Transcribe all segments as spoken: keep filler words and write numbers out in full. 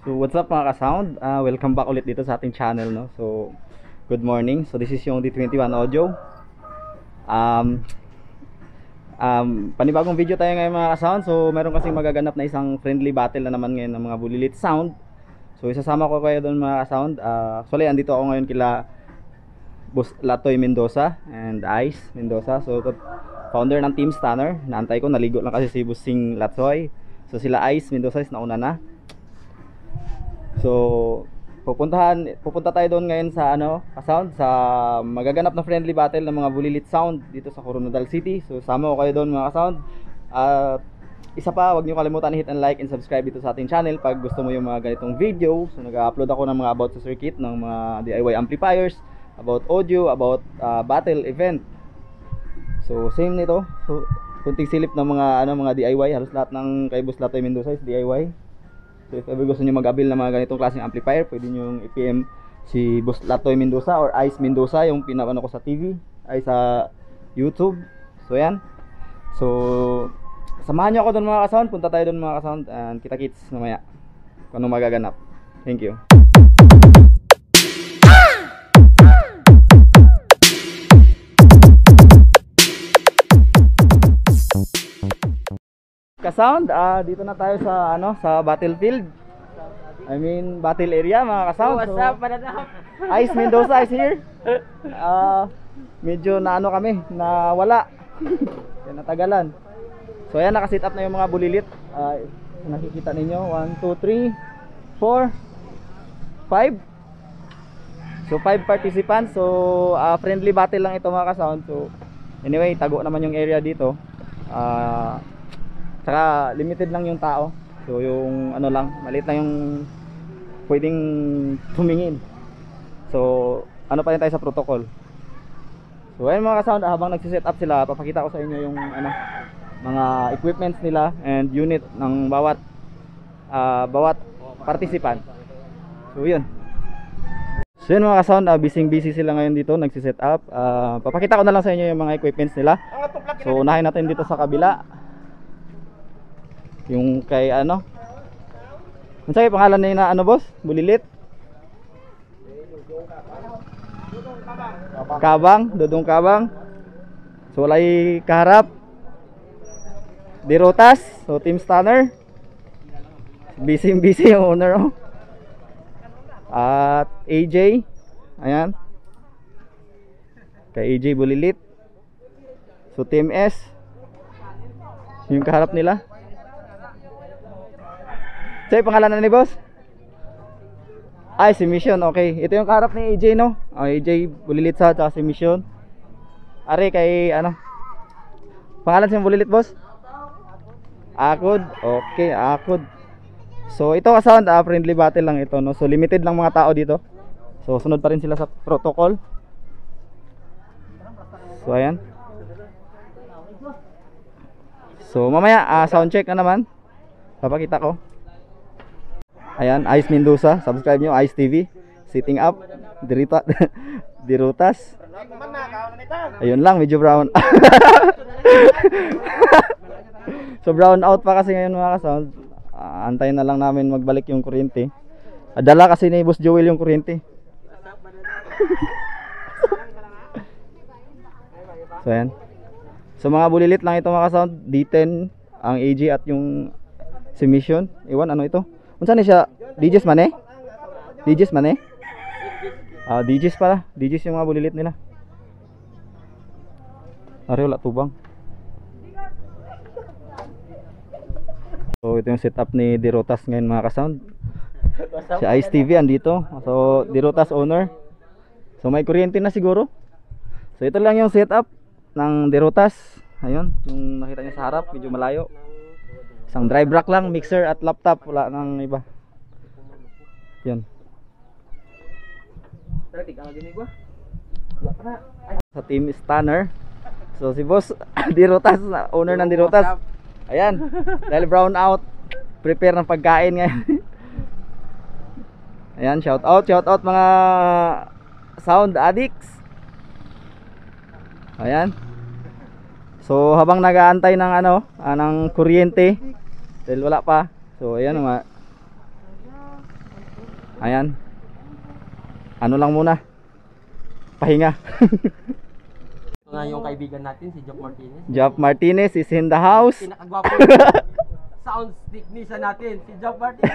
So what's up mga ka-sound? Uh, welcome back ulit dito sa ating channel, no? So good morning. So this is yung D twenty-one audio. Um, um, panibagong video tayo ngayon mga ka-sound. So meron kasing magaganap na isang friendly battle na naman ngayon ng mga Bulilit Sound. So isasama ko kayo doon mga ka-sound. Uh, actually andito ako ngayon kila Boss Latoy Mendoza and Ice Mendoza. So founder ng Team Stunner. Naantay ko, naligo lang kasi si Bossing Latoy. So sila Ice Mendoza is nauna na. So pupuntahan pupunta tayo doon ngayon sa ano, ka-sound, sa magaganap na friendly battle ng mga Bulilit Sound dito sa Coronadal City. So sama ko kayo doon mga ka-sound. At uh, isa pa, huwag niyo kalimutan i-hit and like and subscribe dito sa ating channel pag gusto mo yung mga ganitong video. So nag-upload ako ng mga about sa circuit ng mga D I Y amplifiers, about audio, about uh, battle event. So same nito. So kunting silip ng mga ano, mga D I Y, halos lahat ng kay Boss Latoy Mendoza is D I Y. So if ever gusto niyo mag-avail ng mga ganitong klaseng amplifier, pwede niyo i-P M si Boss Latoy Mendoza or Ice Mendoza, yung pinapano ko sa T V ay sa YouTube. So yan. So samahan niyo ako doon mga ka-sound, punta tayo doon mga ka-sound, and kita-kits mamaya kung ano magaganap. Thank you. Ka-sound, ah, dito na tayo sa ano, sa battlefield. I mean, battle area mga ka-sound. What's so, up, Mananap? Ice Mendoza is here. Ah, medyo na ano kami, na wala. Kaya natagalan. So ayan, naka-sit up na yung mga bulilit. Ah, nakikita ninyo, one, two, three, four, five. So five participants. So ah, friendly battle lang ito mga ka-sound. So anyway, tago naman yung area dito. Ah, saka limited lang yung tao. So yung ano lang, maliit lang yung pwedeng tumingin. So ano pa rin tayo sa protocol. So ayun mga ka-sound, habang nagsiset up sila, papakita ko sa inyo yung ano, mga equipments nila and unit ng bawat uh, bawat participant. So yun. So yun mga ka-sound, uh, busy busy sila ngayon dito, nagsiset up. uh, Papakita ko na lang sa inyo yung mga equipments nila. So unahin natin dito sa kabila, yung kay ano, ano sa'yo pangalan na ano boss? Bulilit? Kabang, Dudong Kabang. So walay kaharap Dirotas, so Team Stunner. Busy busy yung owner, oh. At A J, ayan, kay A J Bulilit. So Team S, yung kaharap nila. Sa'yo pangalan na ni boss? Ay, si Mission, okay. Ito yung kaharap ni A J, no? Oh, A J Bulilit sa, tsaka si Mission. Are kay ano, pangalan siyang Bulilit boss? Akod, okay, Akod. So ito ka-sound, uh, friendly battle lang ito, no? So limited lang mga tao dito. So sunod pa rin sila sa protocol. So ayan. So mamaya uh, sound check na naman, papakita ko. Ayan, Ice Mendoza, subscribe nyo, Ice T V. Sitting up, Dirita, Dirutas. Ayun lang, medyo brown. So brown out pa kasi ngayon mga ka-sound. uh, Antayin na lang namin magbalik yung kuryente. Adala kasi ni Boss Joel yung kuryente. So ayan. So mga bulilit lang ito mga ka-sound. D ten ang A J at yung si Mission. Iwan, ano ito? Unsa ni siya? D Js man eh? D Js man eh? Ah, D Js pala. D Js yung mga bulilit nila. Ari wala tubang. So ito yung setup ni Dirotas ngayon mga ka-sound. Si Ice T V andito. So Dirotas owner. So may kuryente na siguro. So ito lang yung setup ng Dirotas. Ayun, yung nakita niyo sa harap, medyo malayo. Isang drive rack lang, mixer at laptop, wala nang iba. Yan. Sa Team Stunner. So si Boss Dirotas, owner ng Dirotas. Ayan, dahil brown out, prepare ng pagkain ngayon. Ayan, shout out, shout out mga sound addicts. Ayan. So habang nag-aantay ng ano, ah, ng kuryente, dahil wala pa. So ayan mga Ayan. Ano lang muna. Pahinga. Ito nga yung kaibigan natin, si Jock Martinez. Jock Martinez is in the house. Pinakagwapo sound technician natin, si Jock Martinez.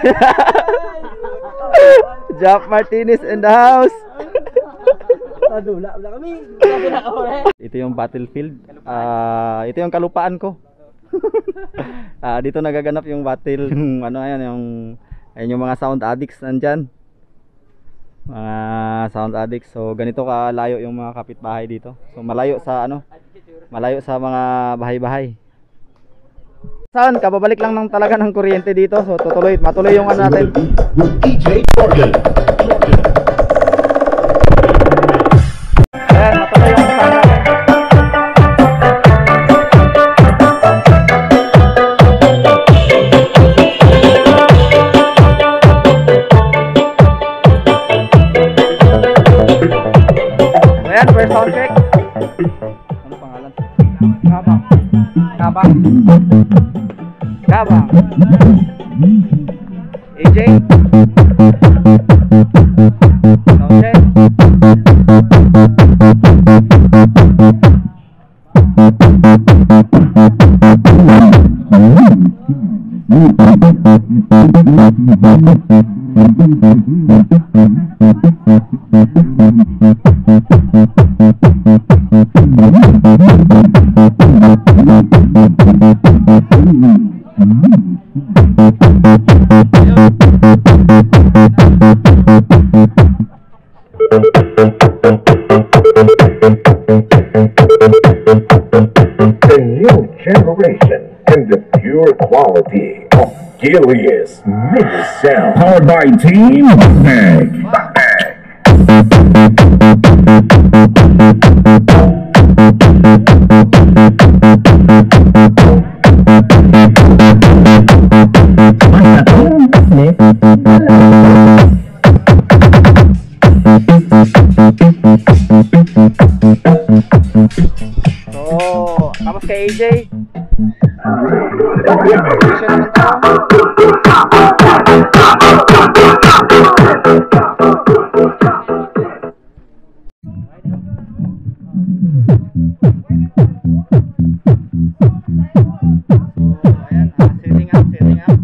Jock Martinez in the house. Dula, wala kami. Ito yung battlefield. Ah, ito yung kalupaan ko. Ah, dito nagaganap yung battle, yung ano ayan, yung ayun yung mga sound addicts nandyan. Mga sound addicts. So ganito kalayo yung mga kapitbahay dito. So malayo sa ano? Malayo sa mga bahay-bahay. Saan? Kababalik lang ng talaga ng kuryente dito. So tutuloy, matuloy yung ano natin. D J Morgan. Ayan, matuloy yung ano natin. Ayan, first sound check. Ano pangalan? Kabang. Kabang. Kabang. A J. Sound check. The new generation and the pure quality of Gilius Mini Sound. Powered by Team Bag. Bag. So, tapos kay A J. Position naman tayo. Ayan, ah, setting up, setting up.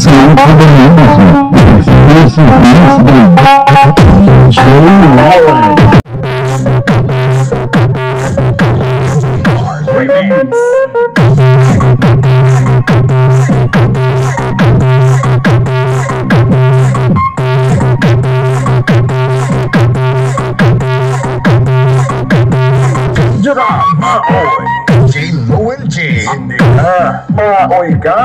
Listening to the music. This is Joe Warren. Jura, maoy. J. Lowen J. Hindi ka, maoy ka.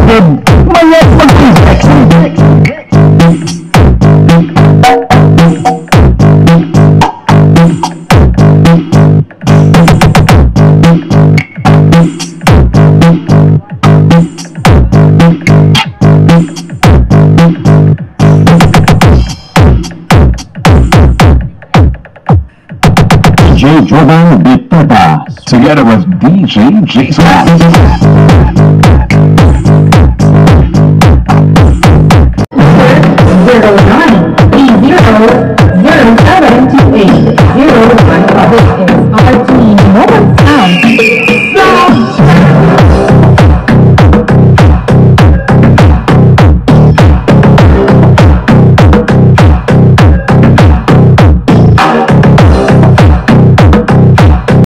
United, mayat mag-sexy. D J Jovan Bitata, together with D J Jason.